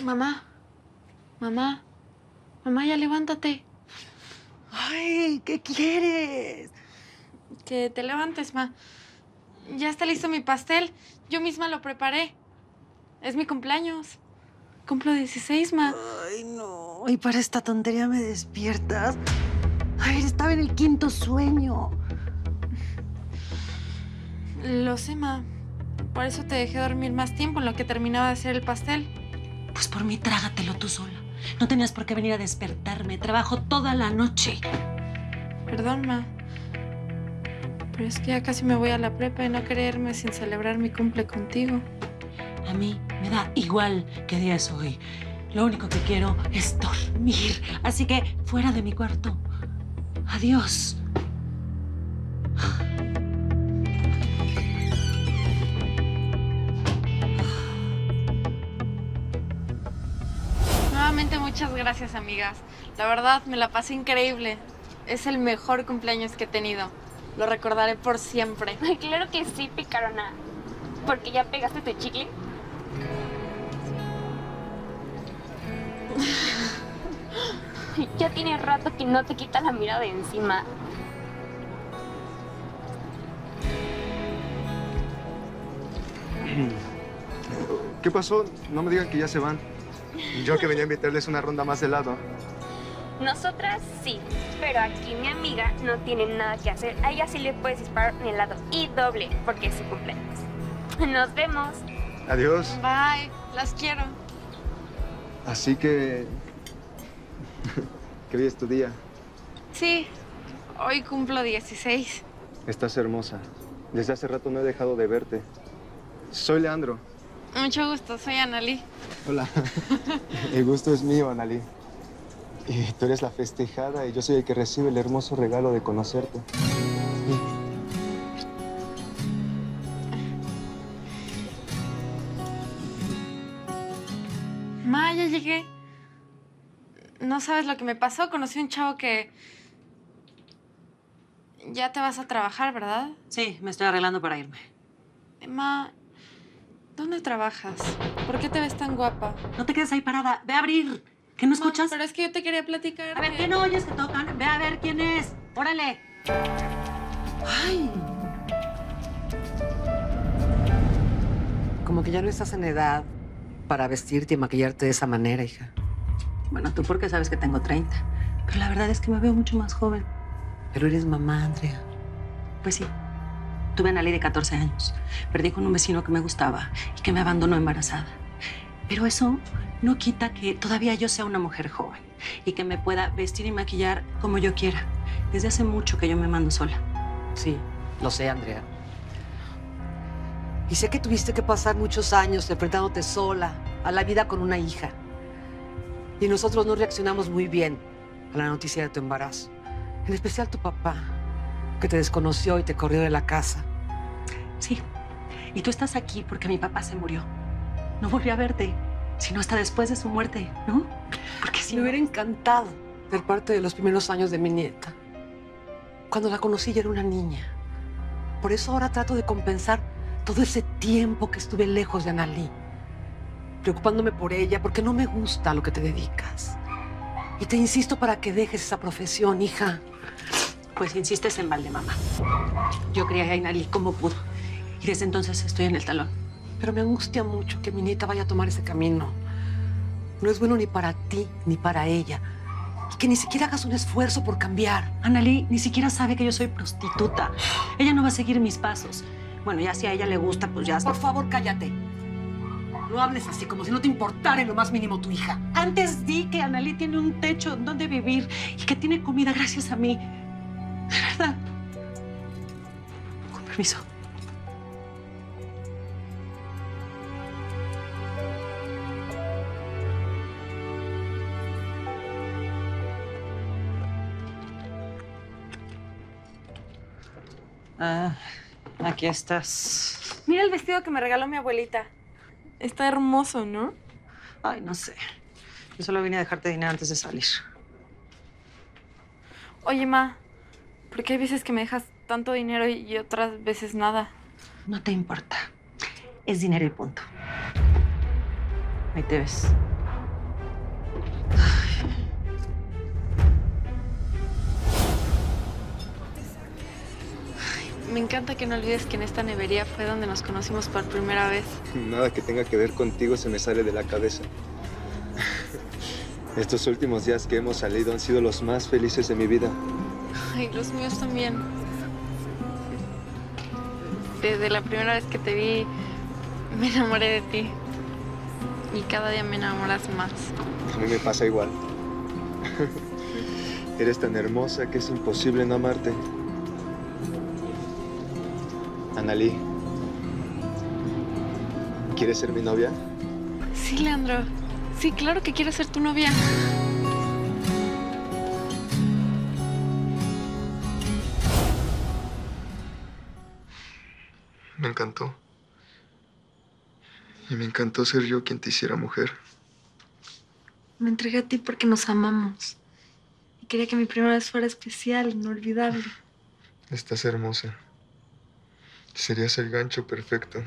Mamá, mamá, mamá, ya levántate. Ay, ¿qué quieres? Que te levantes, ma. Ya está listo mi pastel. Yo misma lo preparé. Es mi cumpleaños. Cumplo 16, ma. Ay, no. Y para esta tontería me despiertas. Ay, estaba en el quinto sueño. Lo sé, ma. Por eso te dejé dormir más tiempo en lo que terminaba de hacer el pastel. Pues por mí, trágatelo tú sola. No tenías por qué venir a despertarme. Trabajo toda la noche. Perdón, ma. Pero es que ya casi me voy a la prepa y no quería irme sin celebrar mi cumple contigo. A mí me da igual qué día es hoy. Lo único que quiero es dormir. Así que fuera de mi cuarto. Adiós. Nuevamente, muchas gracias, amigas. La verdad, me la pasé increíble. Es el mejor cumpleaños que he tenido. Lo recordaré por siempre. Ay, claro que sí, picarona. ¿Porque ya pegaste tu chicle? Ya tiene rato que no te quita la mirada de encima. ¿Qué pasó? No me digan que ya se van. Yo que venía a invitarles una ronda más de helado. Nosotras sí, pero aquí mi amiga no tiene nada que hacer. A ella sí le puedes disparar un helado y doble, porque es su cumpleaños. Nos vemos. Adiós. Bye. Las quiero. Así que... que hoy es tu día. Sí. Hoy cumplo 16. Estás hermosa. Desde hace rato no he dejado de verte. Soy Leandro. Mucho gusto. Soy Analí. Hola. El gusto es mío, Analí. Y tú eres la festejada y yo soy el que recibe el hermoso regalo de conocerte. Ma, ya llegué. No sabes lo que me pasó. Conocí a un chavo que... Ya te vas a trabajar, ¿verdad? Sí, me estoy arreglando para irme. Ma, ¿dónde trabajas? ¿Por qué te ves tan guapa? No te quedes ahí parada. Ve a abrir. ¿Qué no escuchas? Pero es que yo te quería platicar. A ver, ¿qué no oyes que tocan? Ve a ver quién es. ¡Órale! ¡Ay! Como que ya no estás en edad para vestirte y maquillarte de esa manera, hija. Bueno, tú porque sabes que tengo 30. Pero la verdad es que me veo mucho más joven. Pero eres mamá, Andrea. Pues sí. Tuve a Analí de 14 años. Perdí con un vecino que me gustaba y que me abandonó embarazada. Pero eso no quita que todavía yo sea una mujer joven y que me pueda vestir y maquillar como yo quiera. Desde hace mucho que yo me mando sola. Sí, lo sé, Andrea. Y sé que tuviste que pasar muchos años enfrentándote sola a la vida con una hija. Y nosotros no reaccionamos muy bien a la noticia de tu embarazo. En especial tu papá, que te desconoció y te corrió de la casa. Sí. Y tú estás aquí porque mi papá se murió. No volví a verte, sino hasta después de su muerte, ¿no? Porque si Me hubiera encantado ser parte de los primeros años de mi nieta. Cuando la conocí ya era una niña. Por eso ahora trato de compensar todo ese tiempo que estuve lejos de Analí, preocupándome por ella porque no me gusta lo que te dedicas. Y te insisto para que dejes esa profesión, hija. Pues insistes en balde, mamá. Yo crié a Analí como pudo. Y desde entonces estoy en el talón. Pero me angustia mucho que mi nieta vaya a tomar ese camino. No es bueno ni para ti ni para ella. Y que ni siquiera hagas un esfuerzo por cambiar. Analí ni siquiera sabe que yo soy prostituta. Ella no va a seguir mis pasos. Bueno, ya si a ella le gusta, pues ya... Por favor, cállate. No hables así, como si no te importara en lo más mínimo tu hija. Antes di que Analí tiene un techo donde vivir y que tiene comida gracias a mí. De verdad. Con permiso. Ah, aquí estás. Mira el vestido que me regaló mi abuelita. Está hermoso, ¿no? Ay, no sé. Yo solo vine a dejarte dinero antes de salir. Oye, ma, ¿por qué hay veces que me dejas tanto dinero y otras veces nada? No te importa. Es dinero y punto. Ahí te ves. Me encanta que no olvides que en esta nevería fue donde nos conocimos por primera vez. Nada que tenga que ver contigo se me sale de la cabeza. Estos últimos días que hemos salido han sido los más felices de mi vida. Ay, los míos también. Desde la primera vez que te vi, me enamoré de ti. Y cada día me enamoras más. A mí me pasa igual. Eres tan hermosa que es imposible no amarte. Analí, ¿quieres ser mi novia? Sí, Leandro. Sí, claro que quiero ser tu novia. Me encantó. Y me encantó ser yo quien te hiciera mujer. Me entregué a ti porque nos amamos. Y quería que mi primera vez fuera especial, inolvidable. Estás hermosa. Serías el gancho perfecto.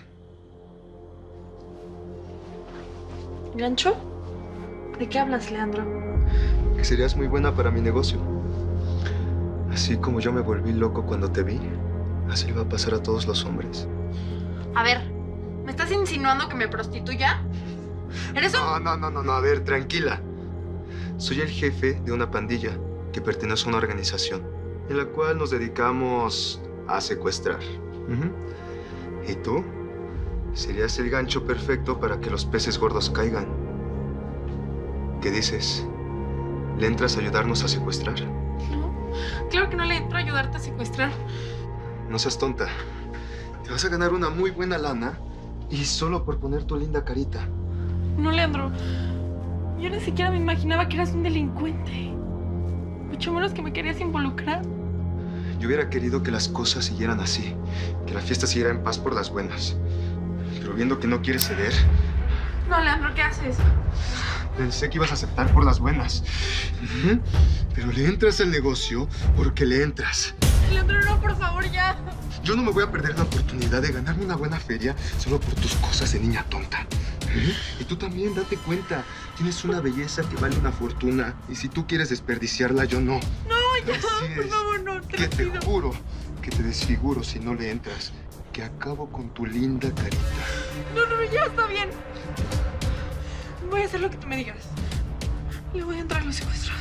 ¿Gancho? ¿De qué hablas, Leandro? Que serías muy buena para mi negocio. Así como yo me volví loco cuando te vi, así le va a pasar a todos los hombres. A ver, ¿me estás insinuando que me prostituya? ¿Eres un...? No, a ver, tranquila. Soy el jefe de una pandilla que pertenece a una organización en la cual nos dedicamos a secuestrar. ¿Y tú? Serías el gancho perfecto para que los peces gordos caigan. ¿Qué dices? ¿Le entras a ayudarnos a secuestrar? No, claro que no le entro a ayudarte a secuestrar. No seas tonta. Te vas a ganar una muy buena lana y solo por poner tu linda carita. No, Leandro. Yo ni siquiera me imaginaba que eras un delincuente. Mucho menos que me querías involucrar. Yo hubiera querido que las cosas siguieran así, que la fiesta siguiera en paz por las buenas. Pero viendo que no quieres ceder... No, Leandro, ¿qué haces? Pensé que ibas a aceptar por las buenas. Pero le entras al negocio porque le entras. Leandro, no, por favor, ya. Yo no me voy a perder la oportunidad de ganarme una buena feria solo por tus cosas de niña tonta. Y tú también, date cuenta. Tienes una belleza que vale una fortuna. Y si tú quieres desperdiciarla, yo no. No, ya, Así por es. favor, no, Que te juro que te desfiguro si no le entras. Que acabo con tu linda carita. No, ya está bien. Voy a hacer lo que tú me digas. Le voy a entrar a los secuestros.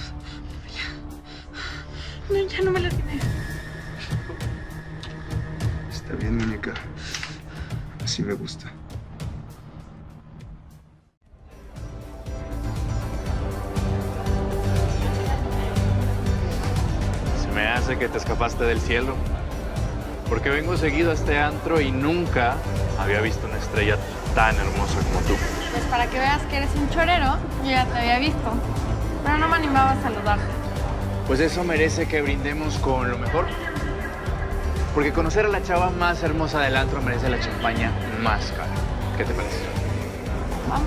Ya. No, ya no me lastimé. Está bien, muñeca. Así me gusta. Se me hace que te escapaste del cielo. Porque vengo seguido a este antro y nunca había visto una estrella tan hermosa como tú. Pues para que veas que eres un chorero, yo ya te había visto. Pero no me animaba a saludarte. Pues eso merece que brindemos con lo mejor. Porque conocer a la chava más hermosa del antro merece la champaña más cara. ¿Qué te parece? Vamos.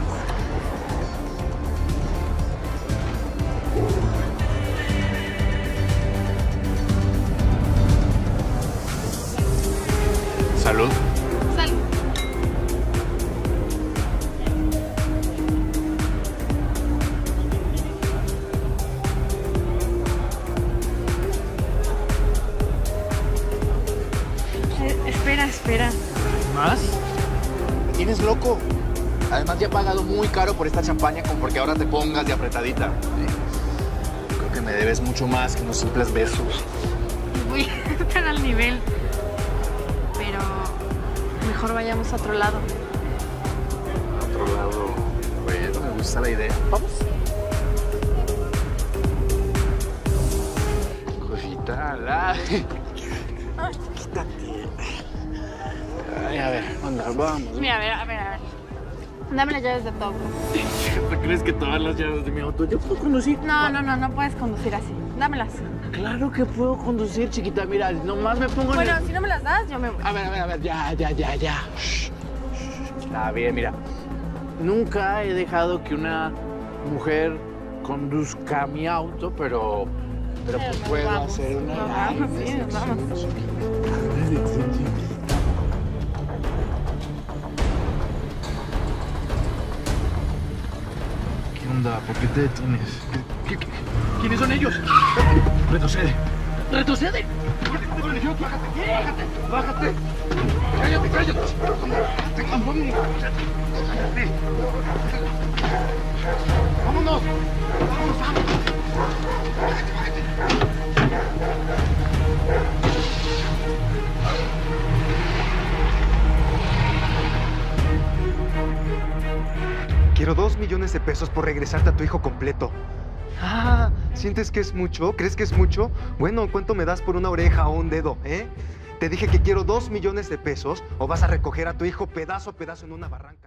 Salud. Salud. Espera. ¿Más? ¿Me tienes loco? Además ya he pagado muy caro por esta champaña como porque ahora te pongas de apretadita. Creo que me debes mucho más que unos simples besos. Voy a estar al nivel. Pero mejor vayamos a otro lado. A otro lado. Bueno, me gusta la idea. Vamos. Cosita, quítate. Ay, a ver, anda, vamos. Mira, a ver. Dame las llaves de tu auto. ¿Tú crees que todas las llaves de mi auto yo puedo conducir? No puedes conducir así. Dámelas. Claro que puedo conducir, chiquita. Mira, nomás me pongo Bueno, si no me las das, yo me voy. A ver, ya. Shh. Está bien, mira. Nunca he dejado que una mujer conduzca mi auto, pero pues puedo hacer una... Nos vamos. ¿Qué onda? ¿Por qué te detienes? ¿Quiénes son ellos? Retrocede. ¡Bájate! ¡Cállate! ¡Cállate! ¡Vámonos! ¡Vámonos, vamos! Quiero 2 millones de pesos por regresarte a tu hijo completo. Ah, ¿sientes que es mucho? ¿Crees que es mucho? Bueno, ¿cuánto me das por una oreja o un dedo, eh? Te dije que quiero 2 millones de pesos o vas a recoger a tu hijo pedazo a pedazo en una barranca.